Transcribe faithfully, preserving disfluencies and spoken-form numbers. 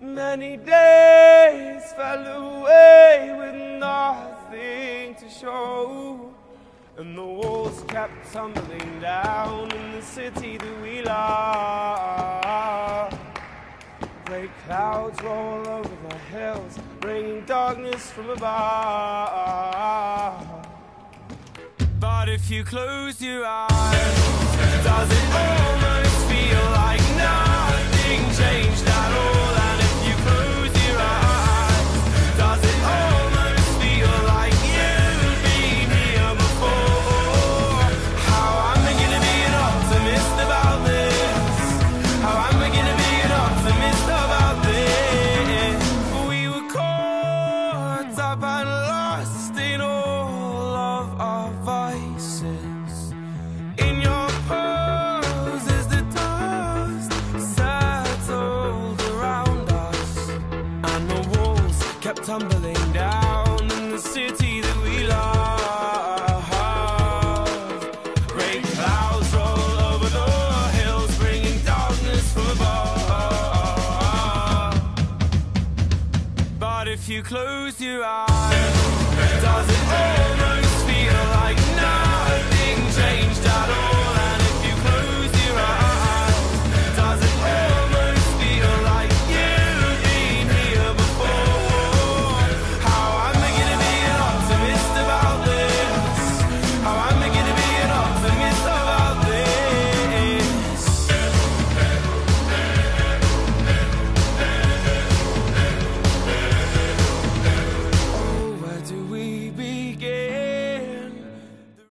Many days fell away with nothing to show, and the walls kept tumbling down in the city that we love. Great clouds roll over the hills, bringing darkness from above. But if you close your eyes, does it almost feel like nothing changed at all? And if you close your eyes, does it almost feel like you've been here before? How am I gonna be an optimist about this? How am I gonna be an optimist about this? We were caught up and lost in all of our vices. In your pose as the dust settled around us, and the walls kept tumbling down in the city that we love. Great clouds roll over the hills, bringing darkness from above. But if you close your eyes, does it almost feel like nothing changed?